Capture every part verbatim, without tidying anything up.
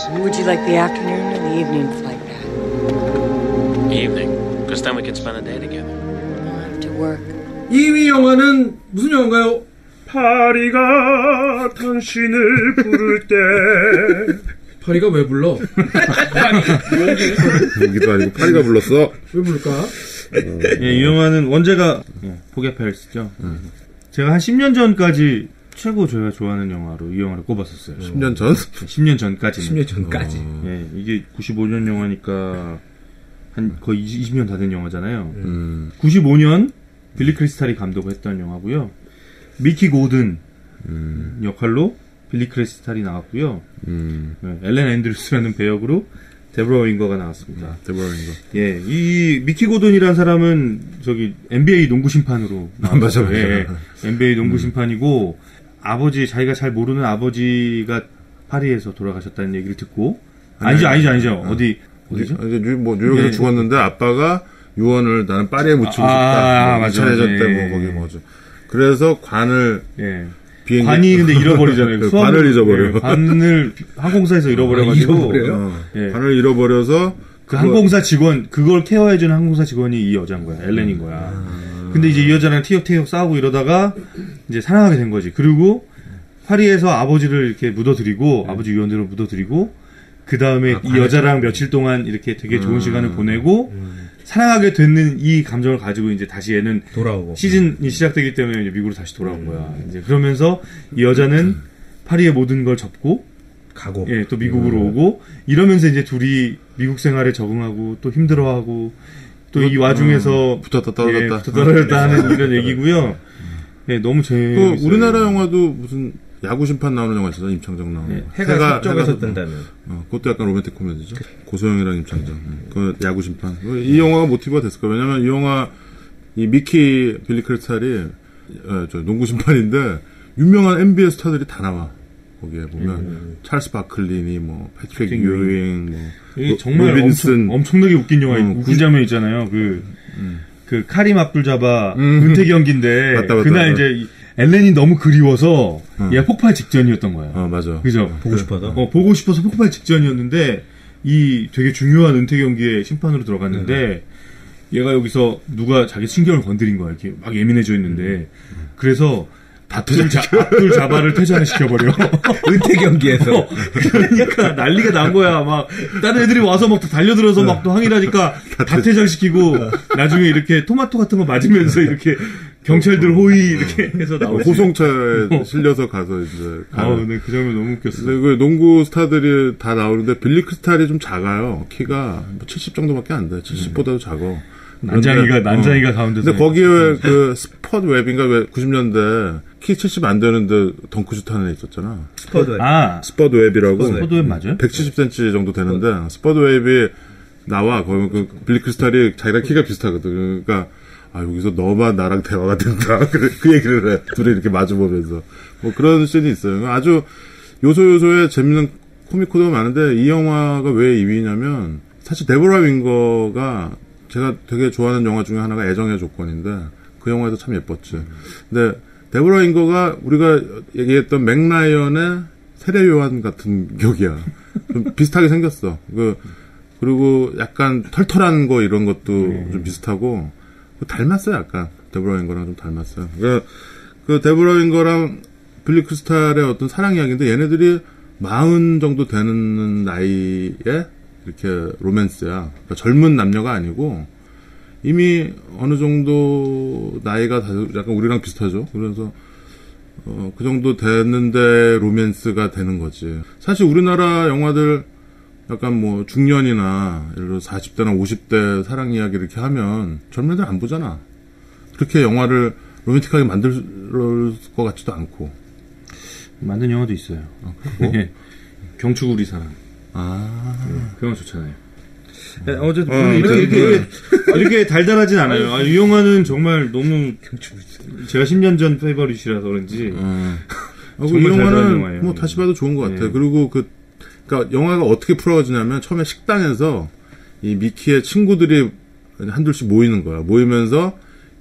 Would you like the afternoon or the evening flight back? Evening, because then we can spend the day together. I'll have to work. 이 위 영화는 무슨 영화인가요? 파리가 당신을 부를 때. 파리가 왜 불러? 여기도 아니고 파리가 불렀어. 왜 부를까? 예, 이 영화는 원제가 예, 포개 페리스죠. 음. 제가 한 십 년 전까지 최고 제가 좋아하는 영화로 이 영화를 꼽았었어요. 십 년 전? 십 년 전까지는. 십 년 전까지. 어. 예, 이게 구십오 년 영화니까 한 거의 이십 년 다 된 영화잖아요. 음. 구십오 년 빌리 크리스탈이 감독을 했던 영화고요. 미키 고든 음. 역할로 빌리 크리스탈이 나왔고요. 음. 네, 엘렌 앤드루스라는 배역으로 데브라 윙거가 나왔습니다. 데브라 윙거. 예, 이 미키 고든이라는 사람은 저기 엔비에이 농구 심판으로 나왔어요. 맞아, 맞아. 예, 엔비에이 농구 음. 심판이고 아버지 자기가 잘 모르는 아버지가 파리에서 돌아가셨다는 얘기를 듣고 아니죠, 아니죠, 아니죠. 아. 어디 어디죠? 이제 뉴, 뭐 뉴욕에서 네. 죽었는데 아빠가 유언을 나는 파리에 묻히고 아, 싶다. 아, 뭐 맞아. 이천 해전 때 예, 뭐 거기 예. 뭐죠. 그래서 관을 예. 비행기 관이 근데 잃어버리잖아요. 그 수학, 관을 잊어버려. 예, 관을 항공사에서 잃어버려가지고. 아, 잃어버려요? 어, 예. 관을 잃어버려서 그 항공사 직원, 그걸 케어해주는 항공사 직원이 이 여자인 거야. 엘렌인 거야. 아. 근데 이제 이 여자랑 티격태격 싸우고 이러다가 이제 사랑하게 된 거지. 그리고 파리에서 아버지를 이렇게 묻어드리고, 네. 아버지 유언대로 묻어드리고, 그 다음에 아, 이 여자랑 며칠 동안 이렇게 되게 좋은 음. 시간을 보내고, 음. 사랑하게 되는 이 감정을 가지고 이제 다시 얘는 돌아오고 시즌이 시작되기 때문에 이제 미국으로 다시 돌아온 거야. 이제 그러면서 이 여자는 파리의 모든 걸 접고 가고 예, 또 미국으로 음. 오고 이러면서 이제 둘이 미국 생활에 적응하고 또 힘들어하고 또 이 와중에서 음, 붙었다 떨어졌다 예, 붙었다 떨어졌다 하는 이런 얘기고요. 예, 너무 재밌어요. 그 우리나라 영화도 무슨 야구 심판 나오는 영화 있었잖아. 임창정 나오는. 네, 해가 서쪽에서 뜬다면. 어, 그것도 약간 로맨틱 코미디죠. 그, 고소영이랑 임창정. 음. 그 야구 심판. 이 영화가 모티브가 됐을 거예요. 왜냐면 이 영화 이 미키 빌리 크리스탈이 어, 저 농구 심판인데 유명한 엔비에이 스타들이 다 나와. 거기에 보면 음. 찰스 바클리니, 뭐 패트릭 유잉, 뭐 이게 정말 엄청, 엄청나게 웃긴 영화, 어, 웃긴 장면 있잖아요. 그, 음. 그 카림 압둘자바 음. 은퇴 경기인데 맞다, 맞다, 그날 맞다. 이제 엘렌이 너무 그리워서 어. 얘가 폭발 직전이었던 거야. 어, 맞아. 그죠? 보고 싶어서. 어, 보고 싶어서 폭발 직전이었는데 이 되게 중요한 은퇴 경기에 심판으로 들어갔는데 음. 얘가 여기서 누가 자기 신경을 건드린 거야. 이렇게 막 예민해져 있는데 음. 그래서 압둘 자, 압둘 자바를 퇴장을 시켜버려. 은퇴 경기에서. 어, 그러니까 난리가 난 거야. 막 다른 애들이 와서 막 달려들어서 막 또 항의하니까 다 퇴장시키고 나중에 이렇게 토마토 같은 거 맞으면서 이렇게 경찰들 호의 이렇게 해서 나오지. 호송차에 실려서 가서 이제. 아, 근데 그 장면 너무 웃겼어. 근데 그 농구 스타들이 다 나오는데 빌리 크리스탈이 좀 작아요. 키가 뭐 칠십 정도밖에 안 돼. 칠십보다도 작아. 난장이가 난장이가 어. 가운데서. 근데 거기에 왜 그 스퍼드 웹인가 왜 구십 년대 키 칠십 안 되는데 덩크슛 하는 애 있었잖아. 스퍼드 웹. 아, 스퍼드 웹이라고. 스퍼드 웹 맞아요? 백칠십 센티미터 정도 되는데 스퍼드 웹이 나와. 거기 그 빌리 크리스탈이 자기랑 키가 비슷하거든. 그러니까 아 여기서 너만 나랑 대화가 된다. 그 얘기를 해. 둘이 이렇게 마주보면서 뭐 그런 씬이 있어요. 아주 요소요소에 재밌는 코믹 코드가 많은데 이 영화가 왜 이 위냐면 사실 데보라 윙거가 제가 되게 좋아하는 영화 중에 하나가 애정의 조건인데 그 영화에서 참 예뻤지. 근데 데보라 윙거가 우리가 얘기했던 맥라이언의 세례 요한 같은 격이야. 좀 비슷하게 생겼어. 그 그리고 약간 털털한 거 이런 것도 네. 좀 비슷하고 닮았어요. 약간 데보라 윙거랑 좀 닮았어요. 그, 그 데보라 윙거랑 빌리 크리스탈의 어떤 사랑 이야기인데 얘네들이 마흔 정도 되는 나이에 이렇게 로맨스야. 그러니까 젊은 남녀가 아니고 이미 어느 정도 나이가 약간 우리랑 비슷하죠. 그래서 어, 그 정도 됐는데 로맨스가 되는 거지. 사실 우리나라 영화들 약간 뭐 중년이나 예를 들어 사십 대나 오십 대 사랑 이야기 이렇게 하면 젊은 애들 안 보잖아. 그렇게 영화를 로맨틱하게 만들 것 같지도 않고. 만든 영화도 있어요. 아, 뭐? 경축 우리 사랑. 아, 네, 그 영화 좋잖아요. 네, 어쨌든 어, 이렇게, 이렇게, 이렇게 달달하진 않아요. 아, 이 영화는 정말 너무 제가 십 년 전 페이버릿이라서 그런지 어. 어, 정말 이 영화는 영화예요. 뭐 다시 봐도 좋은 것 같아. 네. 그리고 그 그러니까 영화가 어떻게 풀어지냐면 처음에 식당에서 이 미키의 친구들이 한둘씩 모이는 거야. 모이면서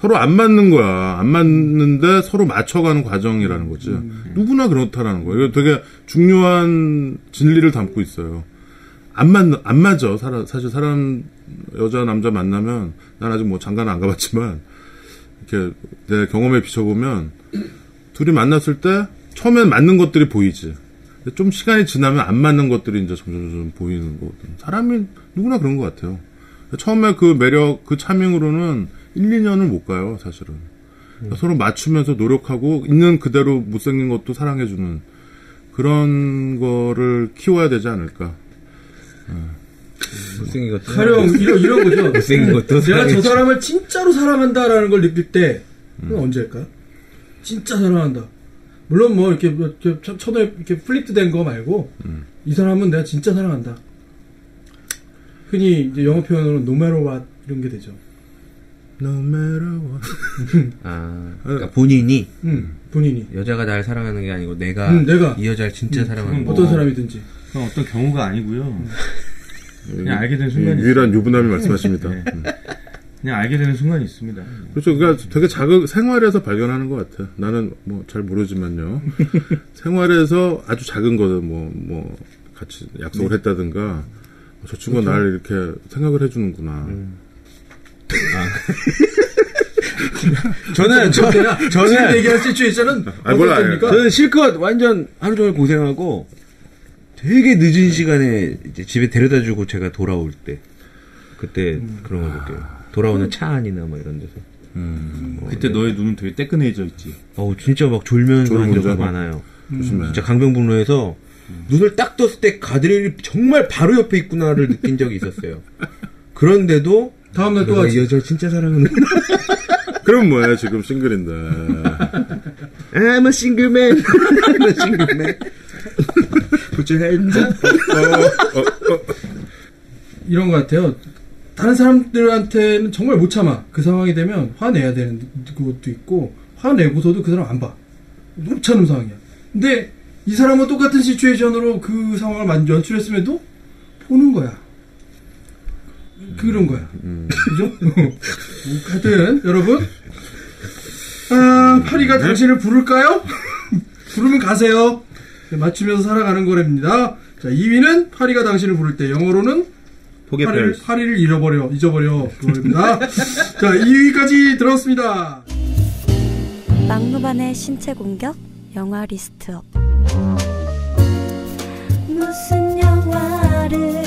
서로 안 맞는 거야. 안 맞는데 서로 맞춰가는 과정이라는 거지. 음. 누구나 그렇다라는 거예요. 이거 되게 중요한 진리를 담고 있어요. 안 맞, 안 맞아. 사람, 사실 사람, 여자, 남자 만나면, 난 아직 뭐 장가는 안 가봤지만, 이렇게 내 경험에 비춰보면, 둘이 만났을 때, 처음엔 맞는 것들이 보이지. 좀 시간이 지나면 안 맞는 것들이 이제 점점 점점 보이는 거거든. 사람이 누구나 그런 것 같아요. 처음에 그 매력, 그 차밍으로는 일, 이 년을 못 가요, 사실은. 음. 서로 맞추면서 노력하고, 있는 그대로 못생긴 것도 사랑해주는 그런 거를 키워야 되지 않을까. 못생긴 것도 가령 이런, 이런 거죠. 못생긴 것도 내가 저 사람을 진짜로 사랑한다라는 걸 느낄 때 그건 음. 언제일까요? 진짜 사랑한다. 물론 뭐 이렇게, 이렇게 첫눈에 이렇게 플리트된 거 말고 음. 이 사람은 내가 진짜 사랑한다. 흔히 이제 영어 표현으로 no matter what 이런 게 되죠. No matter what. 아, 그러니까 본인이 음, 본인이 여자가 날 사랑하는 게 아니고 내가, 음, 내가 이 여자를 진짜 음, 사랑하는 거. 어떤 사람이든지. 그건 어떤 경우가 아니고요. 그냥 알게 되는 순간이 유일한 있습니다. 유부남이 말씀하십니다. 네. 그냥 알게 되는 순간이 있습니다. 그렇죠. 그러니까 되게 자극 생활에서 발견하는 것 같아. 나는 뭐 잘 모르지만요. 생활에서 아주 작은 거를 뭐뭐 뭐 같이 약속을 네. 했다든가 저 친구가 그렇죠. 날 이렇게 생각을 해주는구나. 음. 아. 저는 저, 저는 얘기할 시츄에이션은 어떻습니까? 저는 실컷 완전 하루 종일 고생하고 되게 늦은 시간에 이제 집에 데려다주고 제가 돌아올 때 그때 음. 그런 걸 느껴요. 돌아오는 차 안이나 뭐 이런 데서. 음. 어, 그때 네. 너의 눈은 되게 따끈해져 있지. 어우 진짜 막 졸면서 한 적이 많아요. 음. 진짜 강변북로에서 음. 눈을 딱 떴을 때 가드레일이 정말 바로 옆에 있구나를 느낀 적이 있었어요. 그런데도 다음날 또 이 여자 진짜 사랑하는구나. 그럼 뭐야 지금 싱글인데. I'm a single man. I'm a single man. Put your hands up. 어, 어, 어. 이런 것 같아요. 다른 사람들한테는 정말 못 참아. 그 상황이 되면 화내야 되는 것도 있고 화내고서도 그 사람 안 봐. 못 참는 상황이야. 근데 이 사람은 똑같은 시츄에이션으로 그 상황을 연출했음에도 보는 거야. 그런 거야. 음. 그죠? 하여튼 여러분 아, 파리가 네? 당신을 부를까요? 부르면 가세요. 맞추면서 살아가는 거랍니다. 자, 이 위는 파리가 당신을 부를 때 영어로는 파리를, 파리를 잃어버려 잊어버려 그겁니다. 자, 이 위까지 들었습니다. 막무반의 신체 공격 영화 리스트업. 무슨 영화를